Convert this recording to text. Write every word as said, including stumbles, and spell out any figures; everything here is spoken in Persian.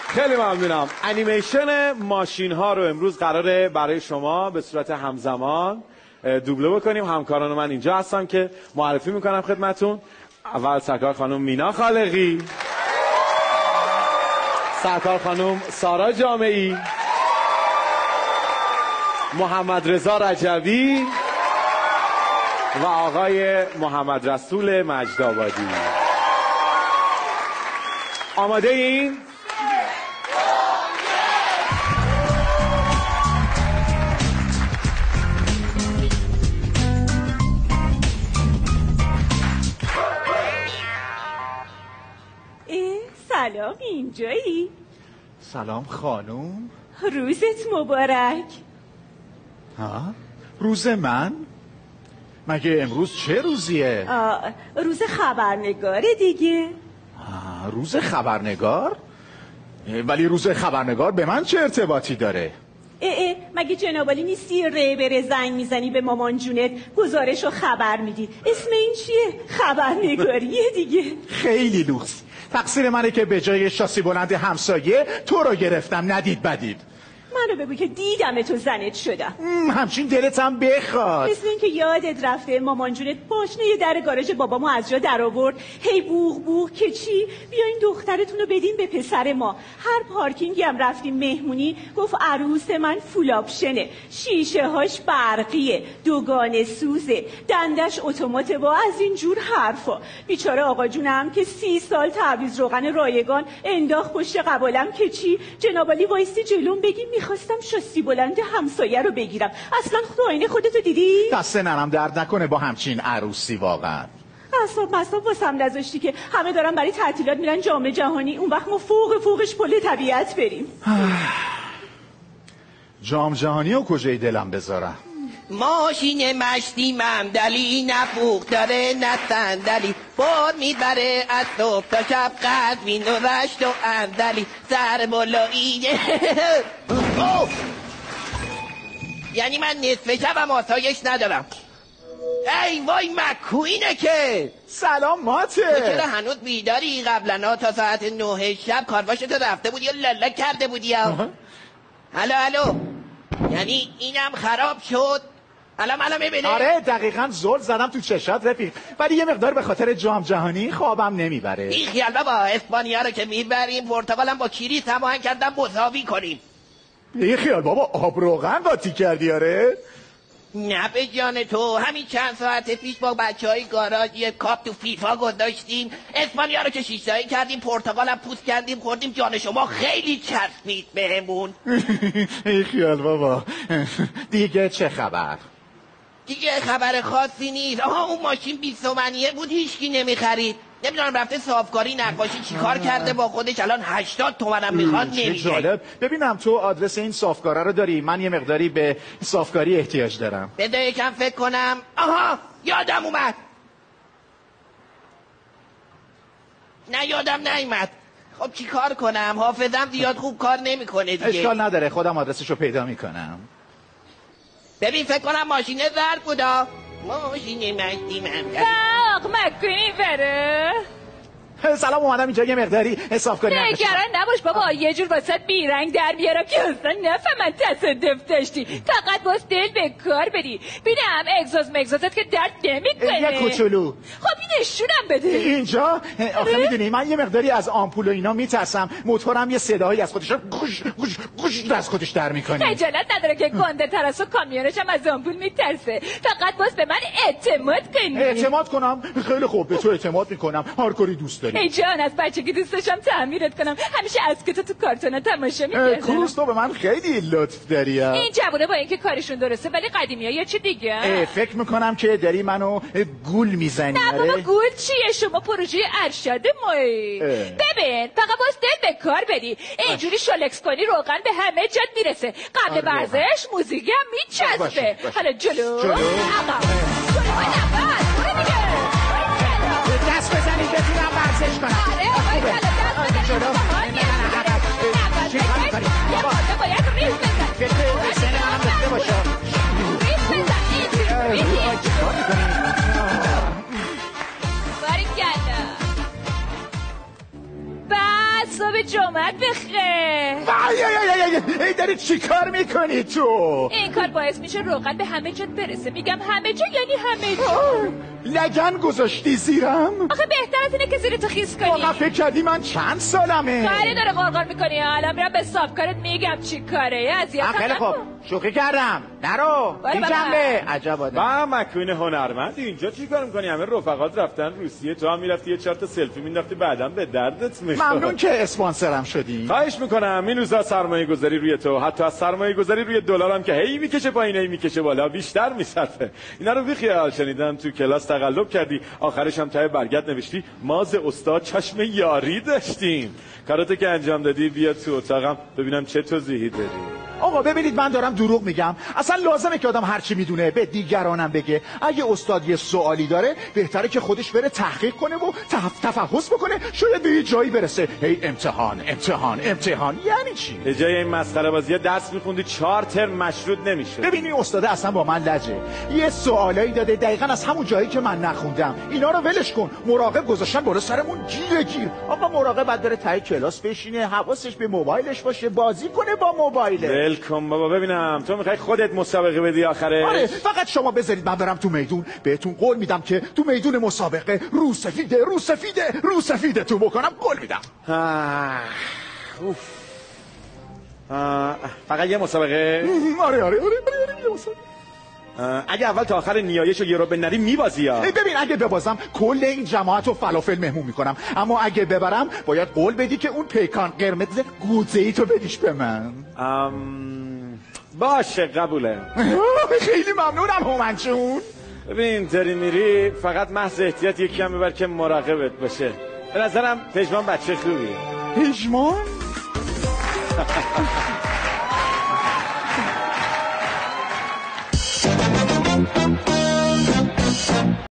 خیلی ممنونم. انیمیشن ماشین ها رو امروز قراره برای شما به صورت همزمان دوبله بکنیم. همکاران من اینجا هستن که معرفی میکنم خدمتون. اول سرکار خانم مینا خالقی، سرکار خانم سارا جامعی، محمد رضا رجوی و آقای محمد رسول مجدآبادی. آماده این؟ سلام، اینجایی؟ سلام خانوم. روزت مبارک. ها؟ روز من؟ مگه امروز چه روزیه؟ آه، روز خبرنگاره دیگه. آه، روز خبرنگار؟ ولی روز خبرنگار به من چه ارتباطی داره؟ اه اه مگه جنابالی نیستی ره بره زنگ میزنی به مامان جونت گزارش و خبر میدی؟ اسم این چیه؟ خبرنگاریه دیگه. خیلی لوکس. تقصیر منه که به جای شاسی بلند همسایه تو رو گرفتم ندید بدید. منو بگو که دیدم تو زنت شدم. همچین دلت هم بخواد. مثل این که یادت رفته مامان جونت پاشنه یه در گاراژ بابامو از جا در آورد، هی بوغ بوغ که چی بیاین دخترتون رو بدین به پسر ما. هر پارکینگی هم رفتیم مهمونی گفت عروس من فول آپشنه، شیشه هاش برقیه، دوگانه سوزه، دندش اتومات و از این جور حرفا. بیچاره آقا جونم که سی سال تعویض روغن رایگان انداخت پشت قبالم که چی جنابالی وایسی جلوم بگیم میخواستم شاسی بلند همسایه رو بگیرم. اصلا تو آینه خودتو دیدی؟ دست نرم درد نکنه با همچین عروسی واقعا. اصاب مصاب واسم نذاشتی که همه دارن برای تعطیلات میرن جام جهانی، اون وقت ما فوق فوقش پل طبیعت بریم. جام جهانی و کجای دلم بذارم؟ ماشین مشتی ممدلی نه فوق داره نه صندلی، بار میبره از صبح تا شب قزوین و رشت و اندلی، سر بالایی یعنی من نصف شبم آسایش ندارم. ای وای مکوینه که سلام ماته. چرا هنوز بیداری؟ قبلا تا ساعت نه شب کارواشتو رفته بودی یا لله کرده بودی یا الو الو یعنی اینم خراب شد. الان الان میبینی؟ آره دقیقاً زل زدم تو چشات رفیق، ولی یه مقدار به خاطر جام جهانی خوابم نمیبره. این خیال بابا اسپانیا رو که میبریم پرتغالم با کریس هماهنگ کردن مساوی کنیم. این خیال بابا آب روغن قاطی کردی آره؟ نه به جان تو، همین چند ساعت پیش با بچه های گاراژ یه کاپ تو فیفا گذاشتیم، اسپانیا رو که شیشتایی کردیم، پرتغالم پوست کردیم خوردیم، جان شما خیلی چسبید بهمون. این خیال بابا دیگه چه خبر؟ دیگه خبر خاصی نیست. آها اون ماشین بیست تومنیه بود هیچکی نمیخرید، نمیدونم رفته صافکاری نقاشی چیکار کرده با خودش، الان هشتاد تومنم میخواد نمیده. جالب. ببینم تو آدرس این صافکارا رو داری؟ من یه مقداری به صافکاری احتیاج دارم. بده یکم فکر کنم. آها یادم اومد. نه یادم نیومد. خب چی کار کنم؟ حافظم زیاد خوب کار نمیکنه دیگه. اشکال نداره خودم آدرسشو پیدا میکنم. ببین فکر کنم ماشین زرد بودا. ماشین مشتی من آق مکنی بره. سلام اومدم اینجا یه مقداری صافکاری نقاشی. نگران نباش بابا، یه جور واسه بیرنگ در بیارم که اصلا نفهمن تصادف داشتی، فقط باز دل به کار بدی. بینم اگزوز مگزوزت که درد نمیکنه. یه کوچولو. خب این نشونم بده. اینجا آخه میدونی من یه مقداری از آمپول و اینا میترسم، موتورم یه صدایی از خودش گوش گوش گوش از خودش در میکنه. خجالت نداره که گنده ترس و کامیونش هم از آمپول میترسه. فقط باز به من اعتماد کنی. اعتماد کنم؟ خیلی خوب به تو اعتماد میکنم، هر کاری دوست داری. ای جان از بچگی دوست داشتم تعمیرت کنم، همیشه از که تو تو کارتونا تماشا می‌کردم. کوروس تو به من خیلی لطف داری. این جوونه با اینکه کارشون درسته ولی قدیمی‌ها یا چه دیگه؟ فکر میکنم که داری منو گول میزنی. نه بابا گول چیه؟ شما پروژه ارشد مایی. ببین فقط باز دل به کار بدی، اینجوری شلکس کنی روغن به همه جات میرسه. قبل ورزش موزیک هم میچسبه. حالا جلو جلو آقا دست بزنید بتونم ورزش کنم. آره آره دست بزنید. چی کار میکنی؟ یه بازه باید ریز بزن. فکر سن منم داشته باشم. ریز بزن. اینجوری ریز. چی کار میکنی؟ باریکلا. صبح جمعت بخیر. ای داری چی کار میکنی تو؟ این کار باعث میشه روغن به همه جات برسه. میگم همه جا یعنی همه جا. لگن گذاشتی زیرم؟ آخه بهتر از اینه که زیرتو خیس کنی. واقعا فکر کردی من چند سالمه؟ خیلی داره غرغر میکنی. الان میرم به صاحبکارت میگم چی کاره. اذیتم خیلی خوب شوخی کردم. نرو این جنبه عجب آدم. با مکوین هنرمند اینجا چی کار میکنی؟ همه رفقات رفتن روسیه، تو هم میرفتی یه چهار تا سلفی مینداختی بعدم به دردت میخورد. ممنون که اسپانسرم شدی. خواهش میکنم این روزا سرمایه گذاری روی تو، حتی از سرمایه گذاری روی دلار هم که هی میکشه پایین هی میکشه بالا بیشتر میصرفه. اینا رو بیخیال. شنیدم تو کلاس تقلب کردی، آخرش هم ته برگت نوشتی ماز استاد چشم یاری داشتیم. کاراتو که انجام دادی بیا تو اتاقم ببینم چه توضیحی داری. آقا ببینید من دارم دروغ میگم. اصلا لازمه که آدم هر چی میدونه به دیگرانم بگه. اگه استاد یه سوالی داره بهتره که خودش بره تحقیق کنه و تف... تفحص بکنه، شاید به یه جایی برسه. هی امتحان امتحان امتحان یعنی چی؟ به جای این مسخره بازی درس میخوندی چهار ترم مشروط نمیشه. ببینی استاد اصلا با من لجه. یه سوالایی داده دقیقاً از همون جایی که من نخوندم. اینا رو ولش کن. مراقب گذاشتن بالا سرمون گیر گیر. آقا مراقب بعد بره ته کلاس بشینه، حواسش به موبایلش باشه، بازی کنه با موبایل. ولکن بابا. ببینم تو میخوای خودت مسابقه بدی آخره؟ آره فقط شما بذارید من برم تو میدون، بهتون قول میدم که تو میدون مسابقه رو سفیده رو سفیده رو سفیده تو بکنم. قول میدم. اوف. فقط یه مسابقه؟ آره آره آره آره یه مسابقه. اگه اول تا آخر نیایش و یه رو بنری میبازی یا؟ ببین اگه ببازم کل این جماعت رو فلافل مهمون میکنم، اما اگه ببرم باید قول بدی که اون پیکان قرمز گوزه ای تو بدیش به من. ام... باشه قبوله. خیلی ممنونم هومنجون. ببین داری میری فقط محض احتیاط یکی هم ببر که مراقبت باشه. به نظرم پژمان بچه خوبیه. پژمان؟